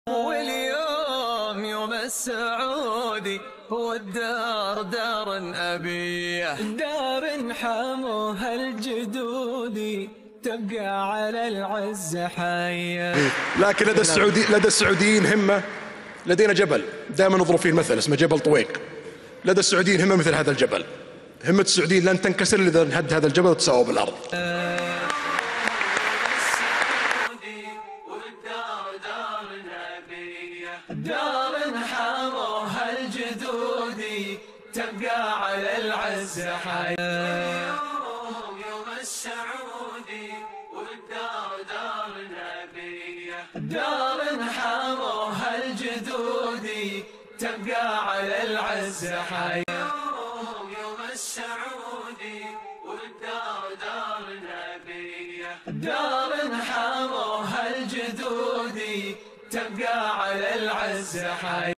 واليوم يوم السعودي هو الدار دار أبيه، دار حموها الجدودي تبقى على العز حية. لكن لدى السعوديين همة، لدينا جبل دائما نضرب فيه المثل اسمه جبل طويق. لدى السعوديين همة مثل هذا الجبل، همة السعوديين لن تنكسر إذا انهد هذا الجبل وتساوى بالأرض. دار حموها الجدودي تبقى على العز حية. يوم السعودي والدار دار نبيه، دار حموها الجدودي تبقى على العز حية. يوم السعودي والدار دار نبيه، دار حموها الجدودي تبقى على العز حية.